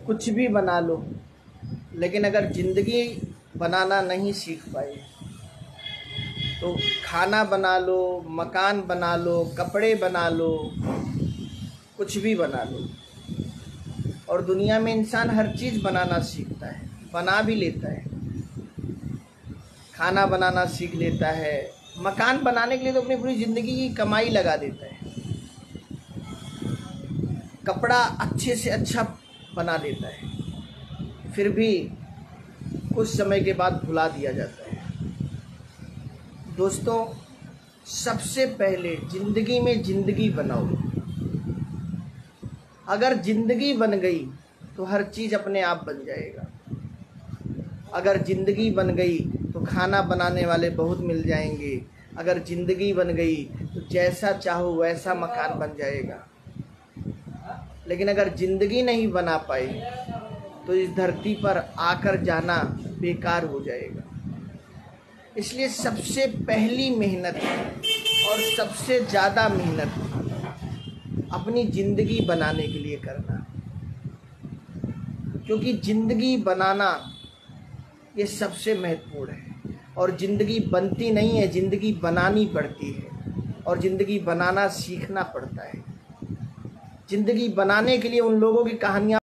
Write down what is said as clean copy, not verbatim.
कुछ भी बना लो, लेकिन अगर ज़िंदगी बनाना नहीं सीख पाए तो खाना बना लो, मकान बना लो, कपड़े बना लो, कुछ भी बना लो। और दुनिया में इंसान हर चीज़ बनाना सीखता है, बना भी लेता है। खाना बनाना सीख लेता है, मकान बनाने के लिए तो अपनी पूरी ज़िंदगी की कमाई लगा देता है। कपड़ा अच्छे से अच्छा बना लेता है, फिर भी कुछ समय के बाद भुला दिया जाता है। दोस्तों, सबसे पहले ज़िंदगी में ज़िंदगी बनाओ। अगर ज़िंदगी बन गई तो हर चीज़ अपने आप बन जाएगा। अगर ज़िंदगी बन गई तो खाना बनाने वाले बहुत मिल जाएंगे। अगर ज़िंदगी बन गई तो जैसा चाहो वैसा मकान बन जाएगा। लेकिन अगर ज़िंदगी नहीं बना पाए तो इस धरती पर आकर जाना बेकार हो जाएगा। इसलिए सबसे पहली मेहनत और सबसे ज़्यादा मेहनत अपनी ज़िंदगी बनाने के लिए करना, क्योंकि ज़िंदगी बनाना ये सबसे महत्वपूर्ण है। और ज़िंदगी बनती नहीं है, ज़िंदगी बनानी पड़ती है, और ज़िंदगी बनाना सीखना पड़ता है। ज़िंदगी बनाने के लिए उन लोगों की कहानियाँ